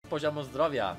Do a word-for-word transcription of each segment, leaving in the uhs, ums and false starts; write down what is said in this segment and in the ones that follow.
poziomu zdrowia.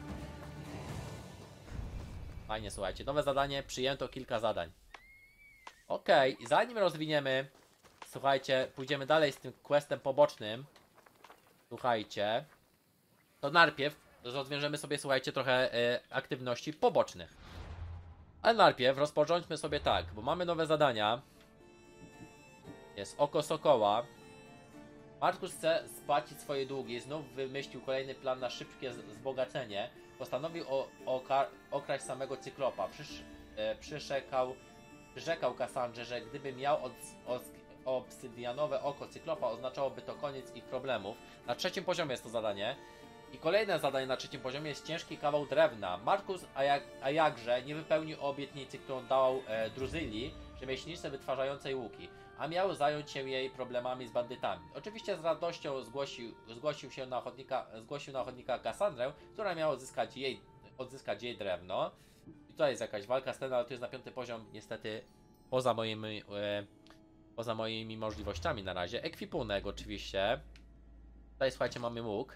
Fajnie, słuchajcie. Nowe zadanie, przyjęto kilka zadań. Okej, okay. Zanim rozwiniemy, słuchajcie, pójdziemy dalej z tym questem pobocznym. Słuchajcie. To najpierw rozwiążemy sobie, słuchajcie, trochę y, aktywności pobocznych. Ale najpierw rozpocząćmy sobie tak, bo mamy nowe zadania. Jest oko sokoła. Markus chce spłacić swoje długi, znów wymyślił kolejny plan na szybkie wzbogacenie. Postanowił o, o okraść samego Cyklopa. Przysz, e, przyrzekał, przyrzekał Kassandrze, że gdyby miał od, od, obsydianowe oko Cyklopa, oznaczałoby to koniec ich problemów. Na trzecim poziomie jest to zadanie. I kolejne zadanie na trzecim poziomie jest ciężki kawał drewna. Markus, a, jak, a jakże, nie wypełnił obietnicy, którą dał e, Druzyli, rzemieślniczce wytwarzającej łuki, a miał zająć się jej problemami z bandytami. Oczywiście z radością zgłosił, zgłosił się na ochotnika, zgłosił na ochotnika Kassandrę, która miała odzyskać jej, odzyskać jej drewno. I tutaj jest jakaś walka z ten, ale to jest na piąty poziom, niestety poza moimi, e, poza moimi możliwościami na razie. Ekwipunek oczywiście. Tutaj słuchajcie, mamy łuk.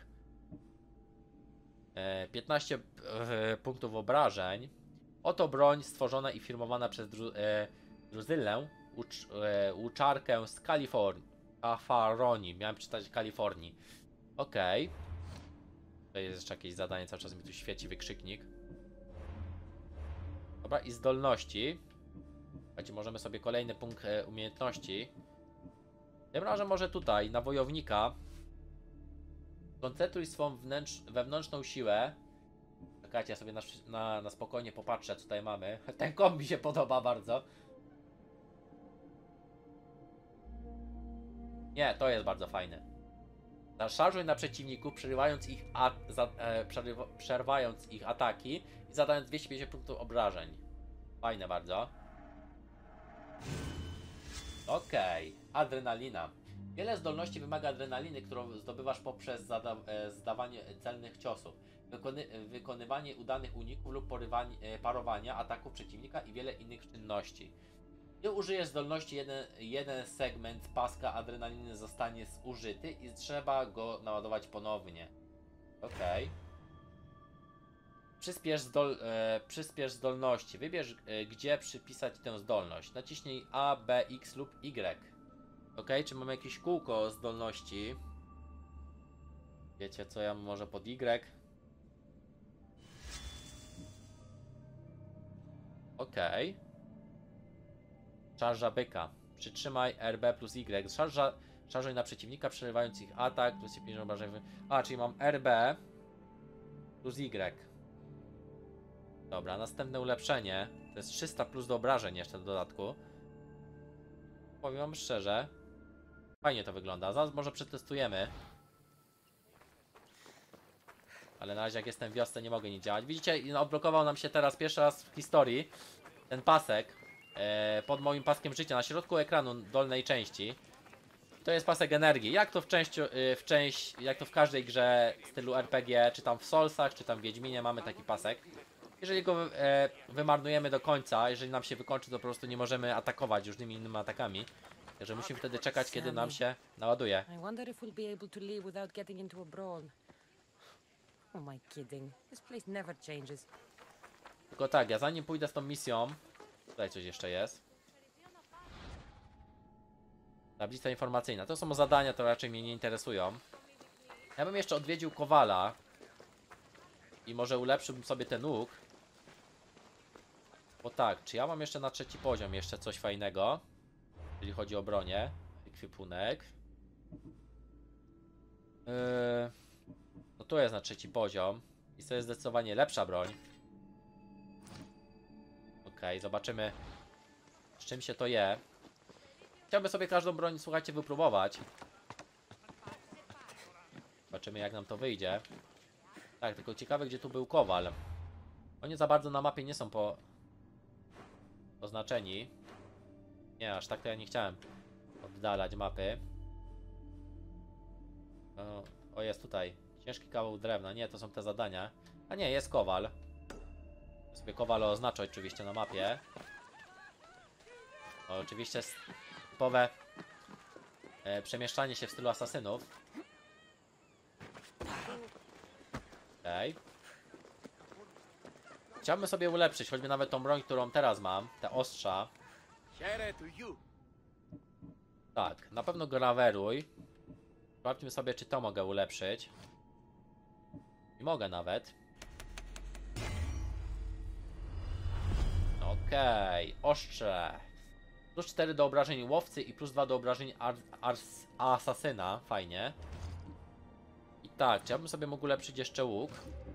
E, piętnaście e, punktów obrażeń. Oto broń stworzona i firmowana przez Dru, e, Druzylę. Ucz, e, łuczarkę z Kalifornii. Afaronii. Miałem czytać Kalifornii. Okej. Okay. To jest jeszcze jakieś zadanie, cały czas mi tu świeci wykrzyknik. Dobra, i zdolności. Słuchajcie, możemy sobie kolejny punkt e, umiejętności. Tym razem może tutaj, na wojownika. Koncentruj swą wnętrz, wewnętrzną siłę. Czekajcie, ja sobie na, na, na spokojnie popatrzę, co tutaj mamy. Ten komb mi się podoba bardzo. Nie, to jest bardzo fajne. Zaszarżuj na przeciwników, przerywając ich, a, za, e, przerywa, przerwając ich ataki i zadając dwieście pięćdziesiąt punktów obrażeń. Fajne bardzo. Okej, okay. Adrenalina. Wiele zdolności wymaga adrenaliny, którą zdobywasz poprzez zada e, zdawanie celnych ciosów, wykony wykonywanie udanych uników lub porywanie, parowania ataków przeciwnika i wiele innych czynności. Gdy użyjesz zdolności, jeden, jeden segment paska adrenaliny zostanie zużyty i trzeba go naładować ponownie. Okej. Okay. Przyspiesz, zdol, e, przyspiesz zdolności. Wybierz, e, gdzie przypisać tę zdolność. Naciśnij A, B, X lub Y. Ok, czy mamy jakieś kółko zdolności? Wiecie co, ja może pod Y? Ok. Szarża byka. Przytrzymaj R B plus Y. Szarża, szarżuj na przeciwnika, przerywając ich atak. Plus pięć obrażeń. A, czyli mam R B plus Y. Dobra, następne ulepszenie. To jest trzysta plus do obrażeń jeszcze w dodatku. Powiem wam szczerze. Fajnie to wygląda. Zaraz może przetestujemy. Ale na razie jak jestem w wiosce nie mogę nic działać. Widzicie, no, odblokował nam się teraz pierwszy raz w historii ten pasek e, pod moim paskiem życia na środku ekranu dolnej części. To jest pasek energii. Jak to w części, w część, jak to w każdej grze w stylu R P G, czy tam w Soulsach, czy tam w Wiedźminie mamy taki pasek. Jeżeli go e, wymarnujemy do końca, jeżeli nam się wykończy, to po prostu nie możemy atakować różnymi innymi atakami. Także musimy wtedy czekać, kiedy nam się naładuje. I wonder if we'll be able to leave without getting into a brawl. Oh my kidding. This place never changes. Tylko tak, ja zanim pójdę z tą misją, tutaj coś jeszcze jest. Tablica informacyjna. To są zadania, to raczej mnie nie interesują. Ja bym jeszcze odwiedził Kowala i może ulepszyłbym sobie ten łuk. Bo tak, czy ja mam jeszcze na trzeci poziom jeszcze coś fajnego? Jeżeli chodzi o bronię, ekwipunek. Yy, no tu jest na trzeci poziom. I to jest zdecydowanie lepsza broń. Okej, okay, zobaczymy z czym się to je. Chciałbym sobie każdą broń, słuchajcie, wypróbować. Zobaczymy jak nam to wyjdzie. Tak, tylko ciekawe gdzie tu był Kowal. Oni za bardzo na mapie nie są po... oznaczeni. Nie, aż tak to ja nie chciałem oddalać mapy. O, o jest tutaj. Ciężki kawał drewna. Nie, to są te zadania. A nie, jest Kowal. Ja sobie Kowal oznaczę oczywiście na mapie. O, oczywiście typowe e, przemieszczanie się w stylu asasynów. Okej. Chciałbym sobie ulepszyć, choćby nawet tą broń, którą teraz mam, te ostrza. Tak, na pewno graweruj. Sprawdźmy sobie, czy to mogę ulepszyć. I mogę nawet. Okej, ostrze. Plus cztery do obrażeń łowcy i plus dwa do obrażeń asasyna. Fajnie. I tak, czy ja bym sobie mógł ulepszyć jeszcze łuk?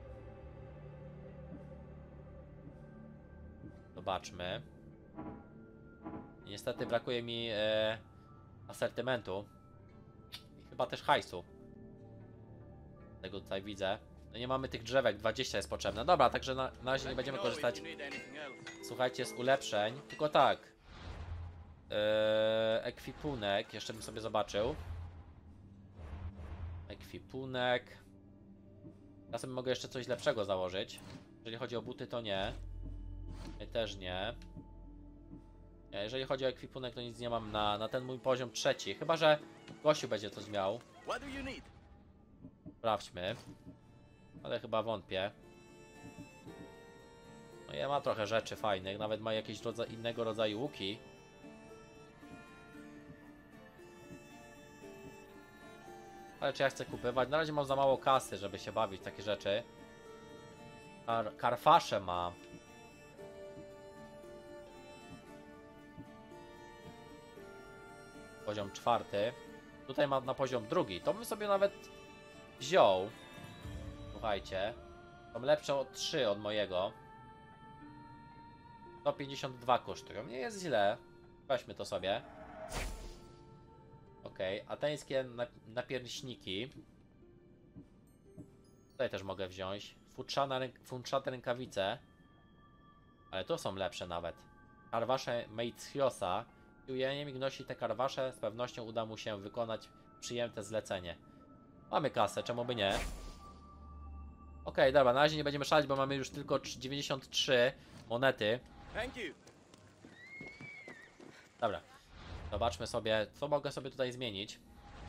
Zobaczmy. Niestety brakuje mi e, asortymentu. I chyba też hajsu. Tego tutaj widzę. No nie mamy tych drzewek, dwadzieścia jest potrzebne. Dobra, także na, na razie nie będziemy korzystać, słuchajcie, z ulepszeń. Tylko tak. Eee, ekwipunek, jeszcze bym sobie zobaczył. Ekwipunek. Ja sobie mogę jeszcze coś lepszego założyć. Jeżeli chodzi o buty, to nie. Ja też nie. Jeżeli chodzi o ekwipunek, to nic nie mam na, na ten mój poziom trzeci. Chyba że gościu będzie coś miał. Sprawdźmy. Ale chyba wątpię. No ja ma trochę rzeczy fajnych. Nawet ma jakieś rodzaj, innego rodzaju łuki. Ale czy ja chcę kupywać? Na razie mam za mało kasy, żeby się bawić w takie rzeczy. Kar karfasze ma. Poziom czwarty. Tutaj ma na poziom drugi. To bym sobie nawet wziął. Słuchajcie. Mam lepsze o trzy od mojego. sto pięćdziesiąt dwa kosztują. Nie jest źle. Weźmy to sobie. Okej, okay. Ateńskie napierśniki. Tutaj też mogę wziąć. Futrzate rękawice. Ale to są lepsze nawet. Karwasze Meitchiosa. I ujemnik nosi te karwasze. Z pewnością uda mu się wykonać przyjęte zlecenie. Mamy kasę, czemu by nie? Okej, okay, dobra, na razie nie będziemy szaleć, bo mamy już tylko dziewięćdziesiąt trzy monety. Dobra. Zobaczmy sobie, co mogę sobie tutaj zmienić.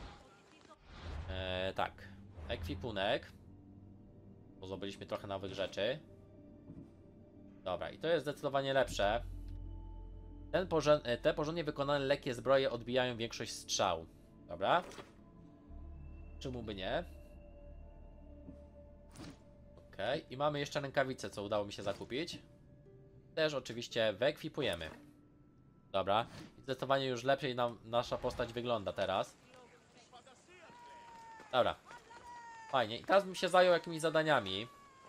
Eee, tak. Ekwipunek. Bo zdobyliśmy trochę nowych rzeczy. Dobra, i to jest zdecydowanie lepsze. Ten porząd te porządnie wykonane lekkie zbroje odbijają większość strzał. Dobra. Czemu by nie? Okej, okay. I mamy jeszcze rękawice, co udało mi się zakupić. Też oczywiście wyekwipujemy. Dobra. I zdecydowanie już lepiej nam nasza postać wygląda teraz. Dobra. Fajnie. I teraz bym się zajął jakimiś zadaniami.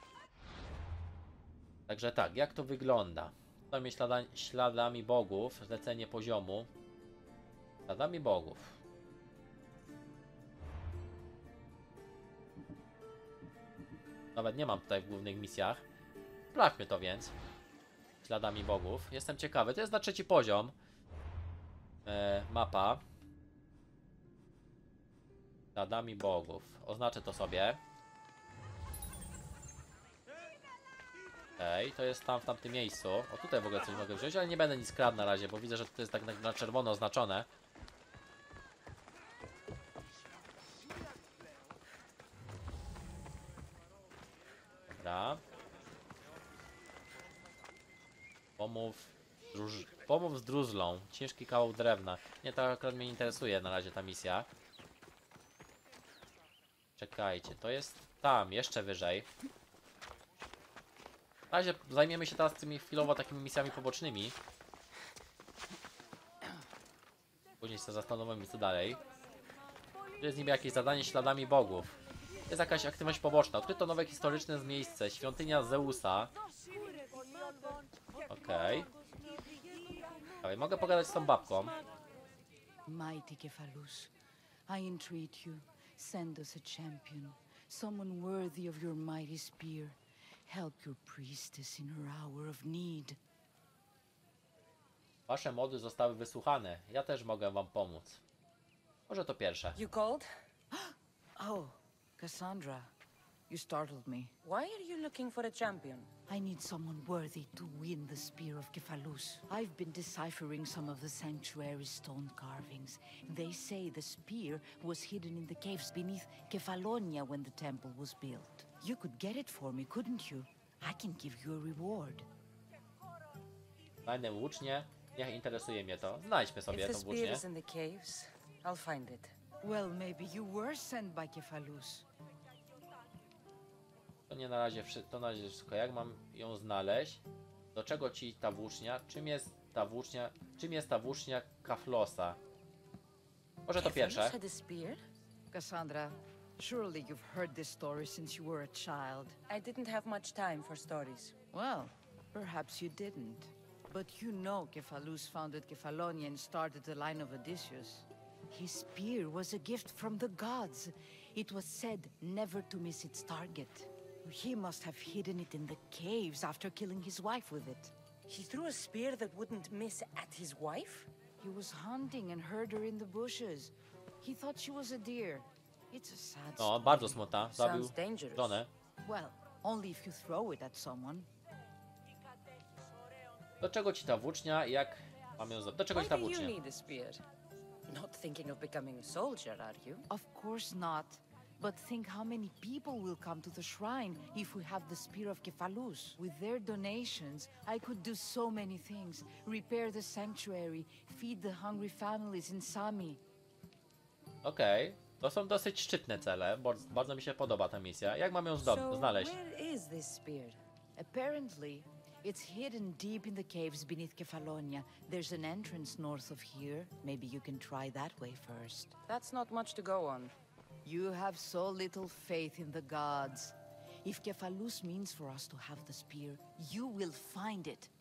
Także tak, jak to wygląda? Tutaj ślada śladami bogów. Zlecenie poziomu. Śladami bogów. Nawet nie mam tutaj w głównych misjach. Sprawdźmy to więc. Śladami bogów. Jestem ciekawy. To jest na trzeci poziom. E, mapa. Śladami bogów. Oznaczę to sobie. Okej, okay, to jest tam w tamtym miejscu. O, tutaj w ogóle coś mogę wziąć, ale nie będę nic kradł na razie, bo widzę, że to jest tak na, na czerwono oznaczone. Dobra. Pomów, druż... Pomów z druzlą. Ciężki kawał drewna. Nie, to akurat mnie interesuje na razie ta misja. Czekajcie, to jest tam, jeszcze wyżej. Na razie zajmiemy się teraz tymi chwilowo takimi misjami pobocznymi. Później się zastanowimy, co dalej. Tu jest niby jakieś zadanie śladami bogów. Jest jakaś aktywność poboczna. Odkryto nowe historyczne miejsce. Świątynia Zeusa. Okej. Okay. Mogę pogadać z tą babką. Mighty Cephalus, I entreat you, send us a champion, someone worthy of your mighty spear. Help your priestess in her hour of need. Wasze mody zostały wysłuchane. Ja też mogę wam pomóc. Może to pierwsze. You called? Oh, Cassandra, you startled me. Why are you looking for a champion? I need someone worthy to win the spear of Cephalus. I've been deciphering some of the sanctuary's stone carvings. They say the spear was hidden in the caves beneath Kefalonia when the temple was built. You could get it for me, couldn't you? I can give you a reward. Znajdę włócznię. Niech interesuje mnie to. Znajdźmy sobie If the tą spear włócznię. is in the caves, I'll find it. Well, maybe you were sent by Kefalus. To nie na razie, wszy- to na razie wszystko. Jak mam ją znaleźć? Do czego ci ta włócznia? Czym jest ta włócznia? Czym jest ta włócznia Kaflosa? Może to Kefalus pierwsze. had a spear? Cassandra, surely you've heard this story since you were a child. I didn't have much time for stories. Well, perhaps you didn't. But you know Kefalus founded Kefalonia and started the line of Odysseus. His spear was a gift from the gods. It was said never to miss its target. He must have hidden it in the caves after killing his wife with it. He threw a spear that wouldn't miss at his wife? He was hunting and heard her in the bushes. He thought she was a deer. It's a sad No, story. bardzo smutna. Zabił Sounds dangerous. żonę. Well, only if you throw it at someone. Do czego ci ta włócznia? Jak mam ją zabrać? Do czego Why ci ta do you włócznia? need a spear? Not thinking of becoming a soldier, are you? Of course not. But think how many people will come to the shrine if we have the spear of Kefalus. With their donations, I could do so many things. Repair the sanctuary, feed the hungry families in Sami. Okej. To są dosyć szczytne cele. Bardzo, bardzo mi się podoba ta misja. Jak mam ją zdo- So, znaleźć? where is this spear? Apparently, it's hidden deep in the caves beneath Kefalonia. There's an entrance north of here. Maybe you can try that way first. That's not much to go on. You have so little faith in the gods. If Kefalus means for us to have the spear, you will find it.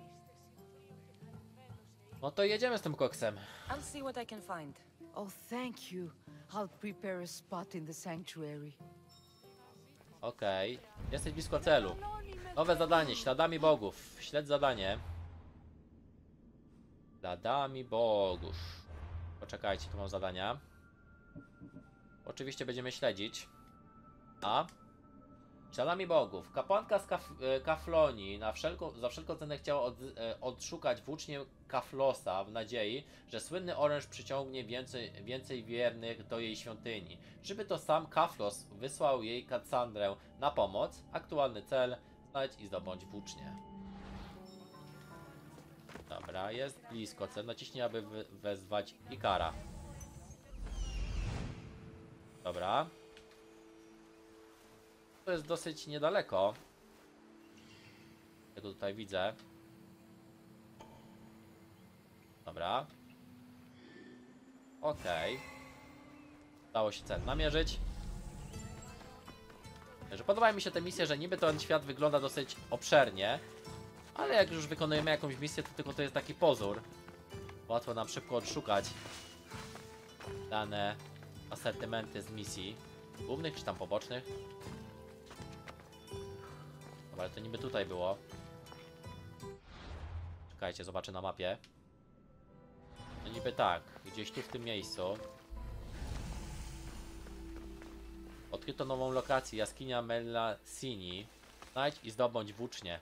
No to jedziemy z tym koksem. I'll see what I can find. Oh, thank you. I'll prepare a spot in the sanctuary. Okej. Jesteś blisko celu. Nowe zadanie. Śladami bogów. Śledź zadanie. Śladami bogów. Poczekajcie, tu mam zadania. Oczywiście będziemy śledzić. A? Śladami bogów. Kapłanka z Kaf e, Kaflonii na wszelką, za wszelką cenę chciała od, e, odszukać włócznię Kaflosa w nadziei, że słynny oręż przyciągnie więcej, więcej wiernych do jej świątyni. Żeby to sam Kaflos wysłał jej Kassandrę na pomoc. Aktualny cel: znajdź i zdobądź włócznię. Dobra, jest blisko cel. Naciśnij, aby wy wezwać Ikara. Dobra. To jest dosyć niedaleko. Tego tutaj widzę. Dobra. Okej. Udało się cel namierzyć. Że podobają mi się te misje, że niby ten świat wygląda dosyć obszernie, ale jak już wykonujemy jakąś misję, to tylko to jest taki pozór. Łatwo nam szybko odszukać dane asortymenty z misji głównych czy tam pobocznych. Dobra, ale to niby tutaj było. Czekajcie, zobaczę na mapie. No niby tak, gdzieś tu w tym miejscu. Odkryto nową lokację, jaskinia Melasini. Znajdź i zdobądź włócznię.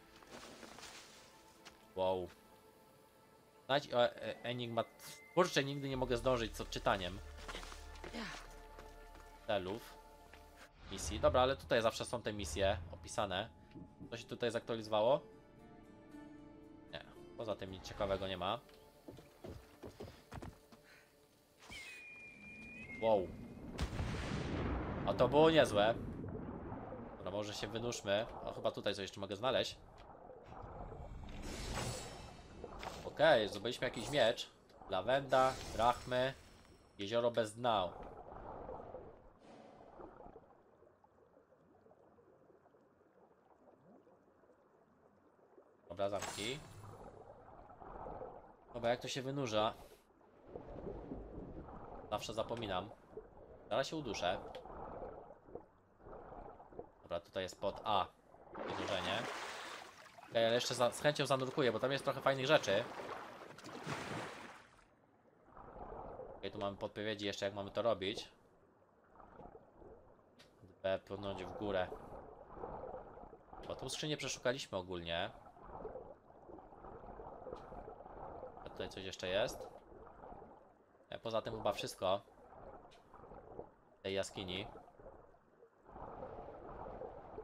Wow. Znajdź e, e, enigmat... Kurczę, nigdy nie mogę zdążyć z odczytaniem celów misji. Dobra, ale tutaj zawsze są te misje opisane. Co się tutaj zaktualizowało? Nie. Poza tym nic ciekawego nie ma. Wow. A to było niezłe. Dobra, może się wynurzmy. O, chyba tutaj coś jeszcze mogę znaleźć. Okej, okay, zdobyliśmy jakiś miecz. Lawenda, drachmy, jezioro bez dna. Dobra, zamki. Dobra, jak to się wynurza? Zawsze zapominam. Zaraz się uduszę. Dobra, tutaj jest pod A. Wynurzenie. Okay, ale jeszcze za, z chęcią zanurkuję, bo tam jest trochę fajnych rzeczy. Okay, tu mamy podpowiedzi jeszcze, jak mamy to robić. B płynąć w górę. Bo tą skrzynię przeszukaliśmy ogólnie. A tutaj coś jeszcze jest. A poza tym chyba wszystko w tej jaskini.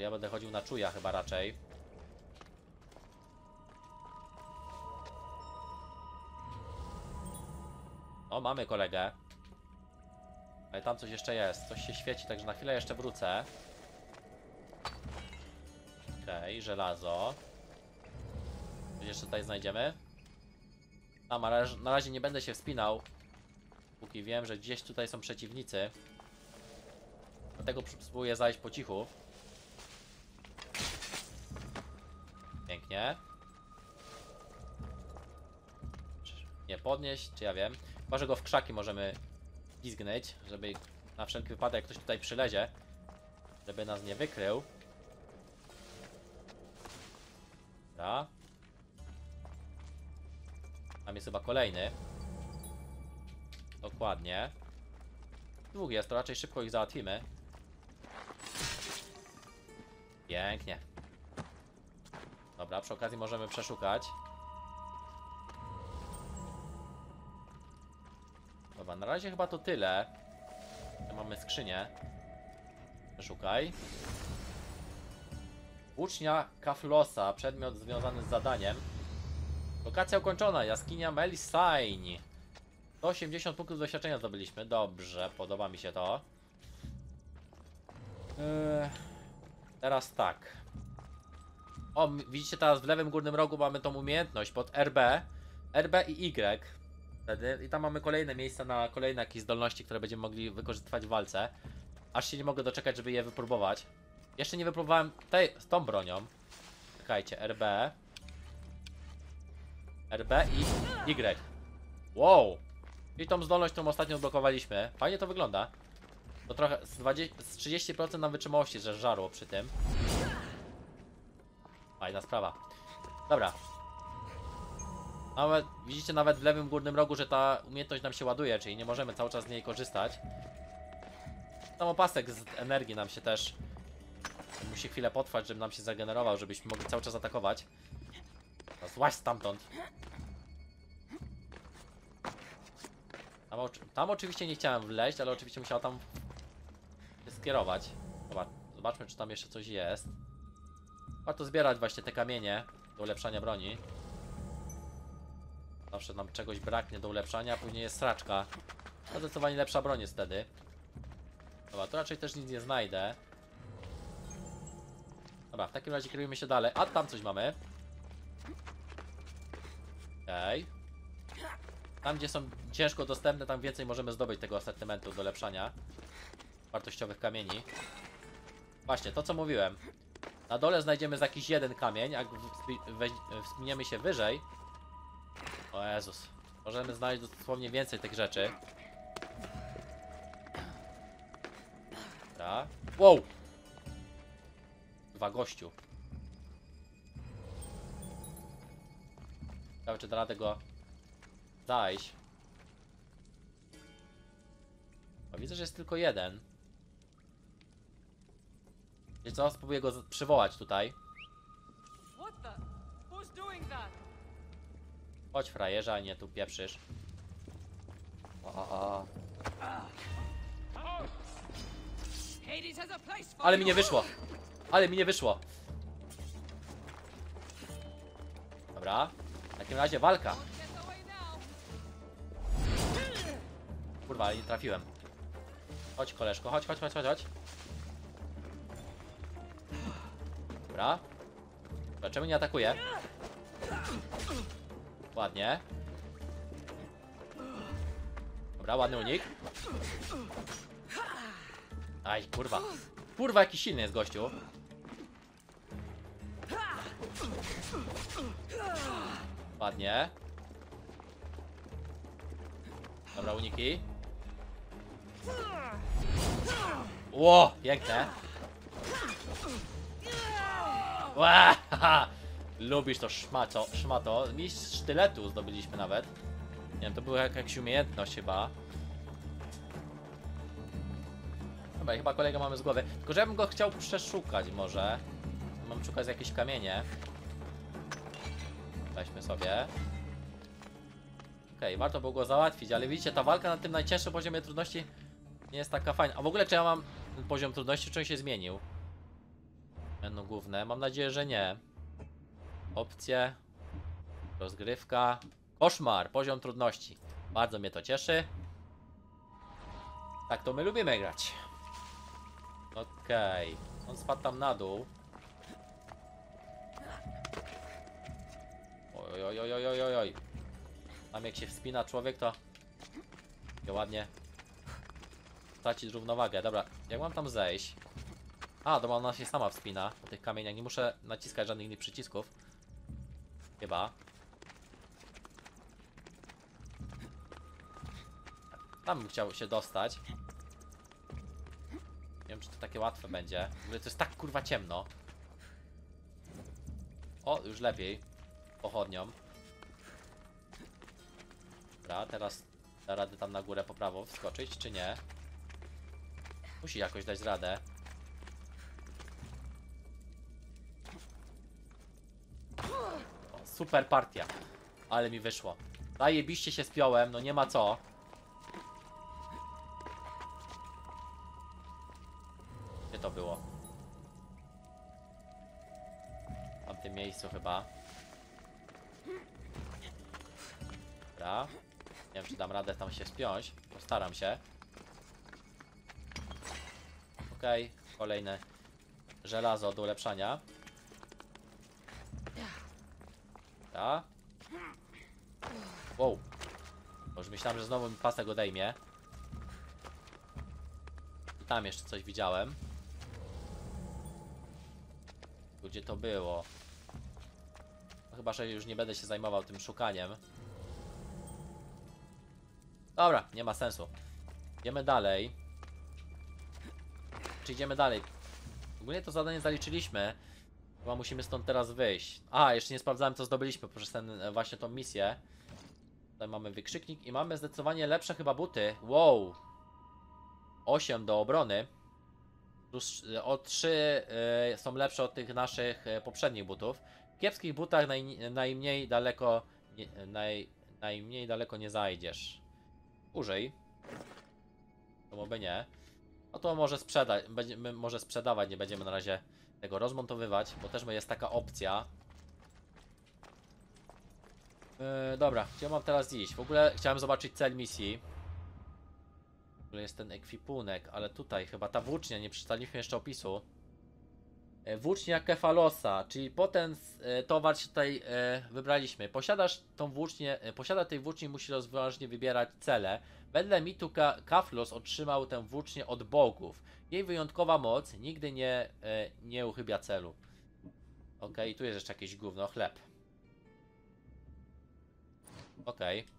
Ja będę chodził na czuja chyba raczej. O, mamy kolegę. Ale tam coś jeszcze jest. Coś się świeci, także na chwilę jeszcze wrócę. Okej, okay, żelazo. Coś jeszcze tutaj znajdziemy? A, na razie, na razie nie będę się wspinał. Póki wiem, że gdzieś tutaj są przeciwnicy. Dlatego spróbuję zajść po cichu. Pięknie. Nie podnieść, czy ja wiem. Chyba, że go w krzaki możemy pizgnąć, żeby na wszelki wypadek jak ktoś tutaj przylezie, żeby nas nie wykrył. Dobra. Tam jest chyba kolejny. Dokładnie. Dwóch jest, to raczej szybko ich załatwimy. Pięknie. Dobra, przy okazji możemy przeszukać. Dobra, na razie chyba to tyle. Tu mamy skrzynię. Przeszukaj. Ucznia Kaflosa, przedmiot związany z zadaniem. Lokacja ukończona, jaskinia Melisine. sto osiemdziesiąt punktów doświadczenia zdobyliśmy. Dobrze, podoba mi się to. Eee, teraz tak. O, widzicie teraz w lewym górnym rogu mamy tą umiejętność pod R B. R B i Y. Wtedy. I tam mamy kolejne miejsca na kolejne jakieś zdolności, które będziemy mogli wykorzystywać w walce. Aż się nie mogę doczekać, żeby je wypróbować. Jeszcze nie wypróbowałem tej, z tą bronią. Czekajcie, R B. R B i Y. Wow! I tą zdolność, którą ostatnio odblokowaliśmy. Fajnie to wygląda. To trochę z, dwadzieścia, z trzydzieści procent nam wytrzymałości, że żarło przy tym. Fajna sprawa. Dobra. Nawet, widzicie nawet w lewym górnym rogu, że ta umiejętność nam się ładuje, czyli nie możemy cały czas z niej korzystać. Tam opasek z energii nam się też musi chwilę potrwać, żeby nam się zagenerował, żebyśmy mogli cały czas atakować. No, złaź stamtąd. Tam, tam oczywiście nie chciałem wleźć, ale oczywiście musiał tam się skierować. Zobacz, zobaczmy, czy tam jeszcze coś jest. Warto zbierać właśnie te kamienie do ulepszania broni. Zawsze nam czegoś braknie do ulepszania, a później jest sraczka. A zdecydowanie lepsza broń jest wtedy. Dobra, tu raczej też nic nie znajdę. Dobra, w takim razie kierujemy się dalej. A tam coś mamy. Okej. Okay. Tam, gdzie są ciężko dostępne, tam więcej możemy zdobyć tego asortymentu do ulepszania wartościowych kamieni. Właśnie, to co mówiłem. Na dole znajdziemy za jakiś jeden kamień, jak wspiniemy się wyżej. O Jezus. Możemy znaleźć dosłownie więcej tych rzeczy. Dobra. Wow! Dwa gościu. Ciekawe, czy da radę go zajść. O, widzę, że jest tylko jeden. Wiecie co? Spróbuję go przywołać tutaj. Chodź, frajerze, a nie tu pieprzysz. O, o, o. Ale mi nie wyszło. Ale mi nie wyszło. Dobra. W takim razie walka. Kurwa, ale nie trafiłem. Chodź, koleżko, chodź, chodź, chodź, chodź, chodź. Dobra. Dlaczego nie atakuje? Ładnie. Dobra, ładny unik. Aj, kurwa. Kurwa, jaki silny jest gościu. Ładnie. Dobra, uniki. Ło, piękne. Ła, haha. Lubisz to szmato, szmato. Mistrz sztyletu zdobyliśmy nawet. Nie wiem, to była jakaś umiejętność chyba. Dobra, chyba kolega mamy z głowy. Tylko, że ja bym go chciał przeszukać może. Mam szukać jakieś kamienie. Weźmy sobie. Okej, okay, warto było go załatwić, ale widzicie, ta walka na tym najcięższym poziomie trudności nie jest taka fajna. A w ogóle, czy ja mam ten poziom trudności, czy on się zmienił? Menu główne. Mam nadzieję, że nie. Opcje. Rozgrywka. Koszmar. Poziom trudności. Bardzo mnie to cieszy. Tak to my lubimy grać. Okej. Okay. On spadł tam na dół. Oj, oj, oj, oj, oj, oj, oj. Tam jak się wspina człowiek, to ładnie tracić równowagę. Dobra, jak mam tam zejść? A, to ona się sama wspina po tych kamieniach. Nie muszę naciskać żadnych innych przycisków. Chyba. Tam bym chciał się dostać. Nie wiem, czy to takie łatwe będzie. W ogóle to jest tak kurwa ciemno. O, już lepiej. Pochodnią. Dobra, teraz da radę tam na górę po prawo wskoczyć, czy nie? Musi jakoś dać radę. O, super partia. Ale mi wyszło. Zajebiście się spiąłem, no nie ma co. Gdzie to było? W tamtym miejscu chyba. Dobra. Nie wiem, czy dam radę tam się spiąć. Postaram się. Okej, okay. Kolejne żelazo do ulepszania. Dobra. Wow. Bo już myślałem, że znowu mi pasek odejmie. I tam jeszcze coś widziałem. Gdzie to było? No chyba, że już nie będę się zajmował tym szukaniem. Dobra, nie ma sensu. Idziemy dalej. Czy idziemy dalej? Ogólnie to zadanie zaliczyliśmy. Chyba musimy stąd teraz wyjść. A, jeszcze nie sprawdzałem, co zdobyliśmy poprzez ten, właśnie tą misję. Tutaj mamy wykrzyknik i mamy zdecydowanie lepsze chyba buty. Wow. osiem do obrony. Plus o trzy y, są lepsze od tych naszych y, poprzednich butów. W kiepskich butach naj, najmniej daleko nie, naj, najmniej daleko nie zajdziesz. Użyj. To by nie. No to może sprzedać, będziemy może sprzedawać, nie będziemy na razie tego rozmontowywać, bo też jest taka opcja. Yy, dobra, gdzie mam teraz iść? W ogóle chciałem zobaczyć cel misji. W ogóle jest ten ekwipunek, ale tutaj chyba ta włócznia, nie przeczytaliśmy jeszcze opisu. Yy, włócznia Kefalosa, czyli potem yy, towar się tutaj yy, wybraliśmy. Posiadasz tą włócznię, yy, posiada tej włóczni musi rozważnie wybierać cele. Wedle mitu Ka Kaflos otrzymał tę włócznię od bogów. Jej wyjątkowa moc nigdy nie, e, nie uchybia celu. Ok, i tu jest jeszcze jakieś gówno, chleb. Ok.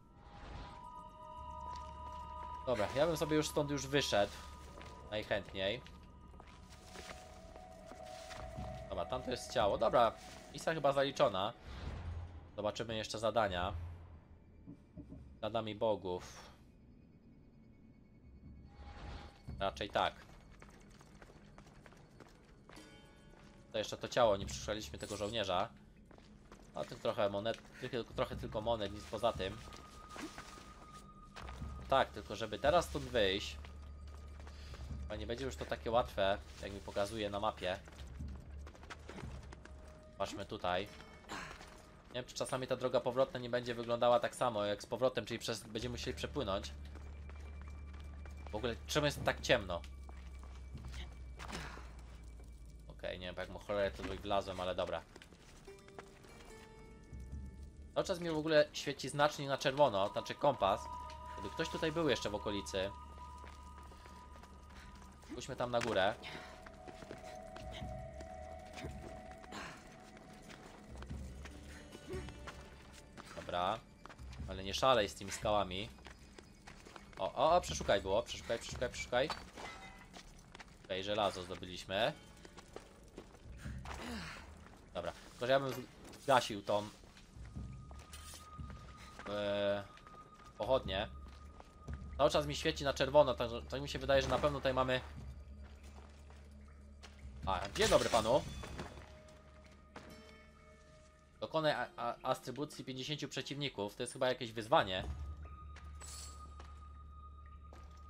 Dobra, ja bym sobie już stąd już wyszedł. Najchętniej. Dobra, tam to jest ciało. Dobra, misja chyba zaliczona. Zobaczymy jeszcze zadania. Zadami bogów. Raczej tak. To jeszcze to ciało, nie przyszliśmy tego żołnierza. A tym trochę monet, trochę, trochę tylko monet, nic poza tym. Tak, tylko żeby teraz stąd wyjść, bo nie będzie już to takie łatwe, jak mi pokazuje na mapie. Patrzmy tutaj. Nie wiem, czy czasami ta droga powrotna nie będzie wyglądała tak samo jak z powrotem, czyli przez, będziemy musieli przepłynąć. W ogóle czemu jest tak ciemno? Okej, okay, nie wiem jak mu cholerę to tutaj wlazłem, ale dobra. Cały czas mi w ogóle świeci znacznik na czerwono, znaczy kompas. Gdyby ktoś tutaj był jeszcze w okolicy. Pójdźmy tam na górę. Dobra. Ale nie szalej z tymi skałami. O, o, o, przeszukaj było, przeszukaj, przeszukaj, przeszukaj. Okej, okay, żelazo zdobyliśmy. Dobra, tylko że ja bym zgasił tą yy, pochodnię. Cały czas mi świeci na czerwono, tak, to mi się wydaje, że na pewno tutaj mamy... A, dzień dobry panu. Dokonaj atrybucji pięćdziesięciu przeciwników, to jest chyba jakieś wyzwanie.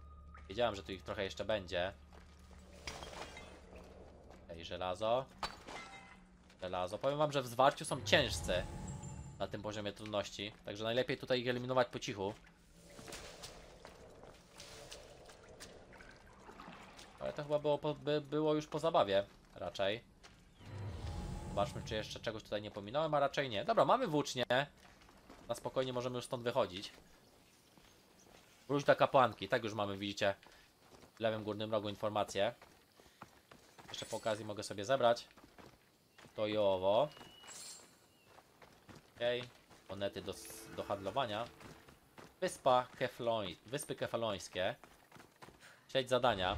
Wiedziałem, że tu ich trochę jeszcze będzie. Okej, żelazo. Żelazo. Powiem wam, że w zwarciu są ciężcy na tym poziomie trudności. Także najlepiej tutaj ich eliminować po cichu. Ale to chyba było, po, by, było już po zabawie. Raczej. Zobaczmy, czy jeszcze czegoś tutaj nie pominąłem, a raczej nie. Dobra, mamy włócznie. Na spokojnie możemy już stąd wychodzić. Wróć do kapłanki. Tak już mamy, widzicie, w lewym górnym rogu informację. Jeszcze po okazji mogę sobie zebrać to i owo. Okej. Okay. Monety do, do handlowania. Wyspa Kefloń, Wyspy Kefalońskie. Śledź zadania.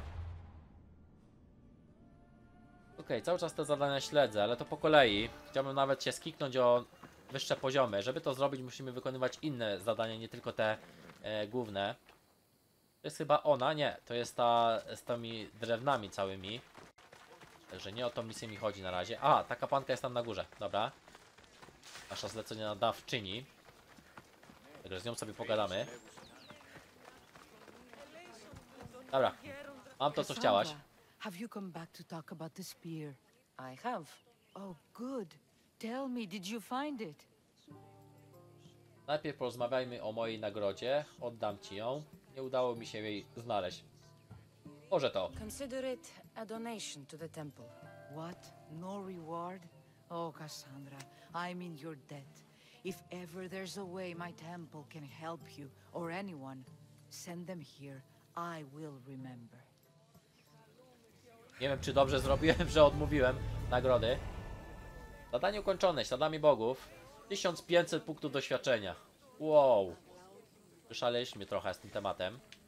Ok, cały czas te zadania śledzę, ale to po kolei. Chciałbym nawet się skiknąć o wyższe poziomy. Żeby to zrobić, musimy wykonywać inne zadania, nie tylko te e, główne. To jest chyba ona, nie, to jest ta z tymi drewnami całymi. Także nie o tą misję mi chodzi na razie. A, ta kapłanka jest tam na górze, dobra. Nasza zlecenie nadawczyni. Także z nią sobie pogadamy. Dobra, mam to, co chciałaś. Cassandra, have you come back to talk about the spear? I have. Oh, good. Tell me, did you find it? Najpierw porozmawiajmy o mojej nagrodzie. Oddam ci ją. Nie udało mi się jej znaleźć. Może to. Consider it a donation to the temple. What? No reward? Oh, Cassandra, I'm in your debt. If ever there's a way my temple can help you, or anyone, send them here. I will remember. Nie wiem, czy dobrze zrobiłem, że odmówiłem nagrody. Zadanie ukończone. Śladami bogów. tysiąc pięćset punktów doświadczenia. Wow. Wyszaleliśmy trochę z tym tematem.